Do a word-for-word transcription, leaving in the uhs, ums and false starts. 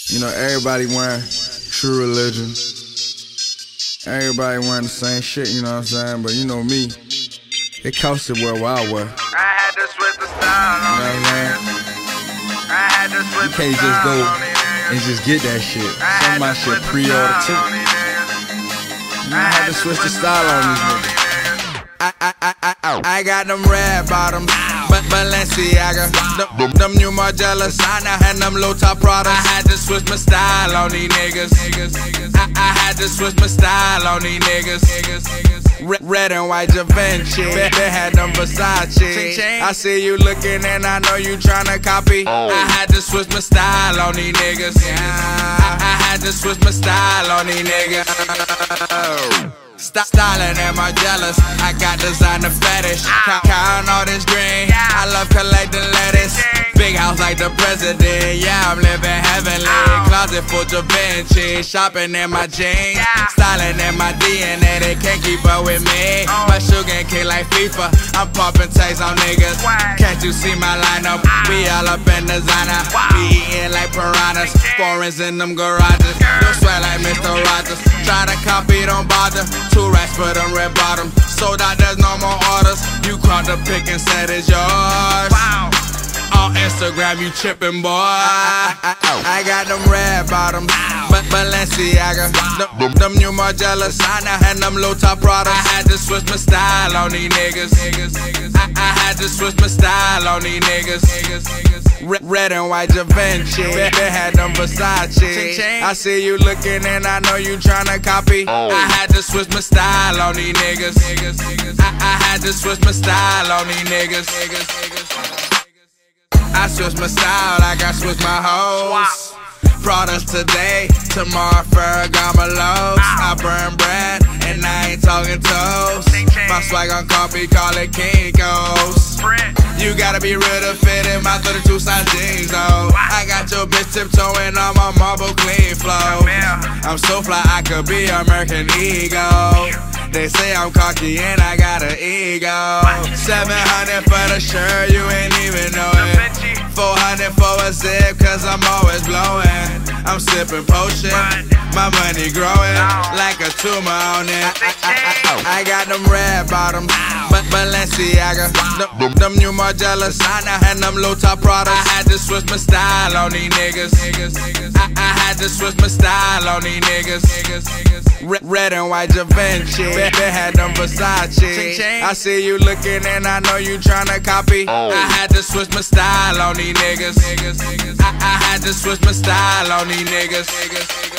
You know, everybody wearing true religion. Everybody wearing the same shit, you know what I'm saying? But you know me, it costs to wear what I wear. I had to switch the style on You know what I'm saying? I had to switch You can't the just go style and just get that shit. Some of my shit pre-ordered too. You know, I had to switch the style on these niggas. I, I, I, I, I got them red bottoms, but Balenciaga, them, them new Margielas, and them low top products. I had to switch my style on these niggas. I, I had to switch my style on these niggas. Red, red and white Givenchy, they had them Versace. I see you looking and I know you tryna copy. I had to switch my style on these niggas. I, I had to switch my style on these niggas. Stop styling and Margielas, I got designer fetish. Count, count all this green, I love collecting lettuce. Big house like the president, yeah, I'm living heavenly. Closet full of Givenchy, shopping in my jeans. Styling in my D N A, they can't keep up with me. My sugar and kick like FIFA, I'm popping tags on niggas. Can't you see my lineup? We all up in designer, we eating like piranhas. Foreigns in them garages, don't sweat like Mister Rogers. Try to copy, don't bother. Two racks for them red bottoms. Sold out, there's no more orders. You caught the pick and said it's yours. Wow. On Instagram, you chippin', boy. I, I, I, I got them red bottoms, but Balenciaga, them, them new Margielas, and them low top products. I had to switch my style on these niggas. I, I had to switch my style on these niggas. Red, red and white Givenchy, they had them Versace. I see you looking and I know you tryna copy. I had to switch my style on these niggas. I, I had to switch my style on these niggas. I switch my style like I switch my hoes. Products today, tomorrow Ferragamo lows. I burn bread and I ain't talking toast. My swag on coffee, call it Kinko's. You gotta be real to fit in my thirty-two size jeans, though. I got your bitch tiptoeing on my marble clean flow. I'm so fly, I could be American Eagle. They say I'm cocky and I got an ego. Seven hundred for the shirt, you ain't even know it. Four hundred for a zip, cause I'm always blowing. I'm sipping potion, my money growing like a tumor on it. I, I, I, I got them red bottoms, but Balenciaga, them, them new Margielas, and them low top products. I had to switch my style on these niggas. I, I had to switch my style on these niggas. Red, red and white Givenchy, they had them Versace. I see you looking and I know you tryna copy. I had to switch my style on these niggas. I, I had to switch my style on these niggas.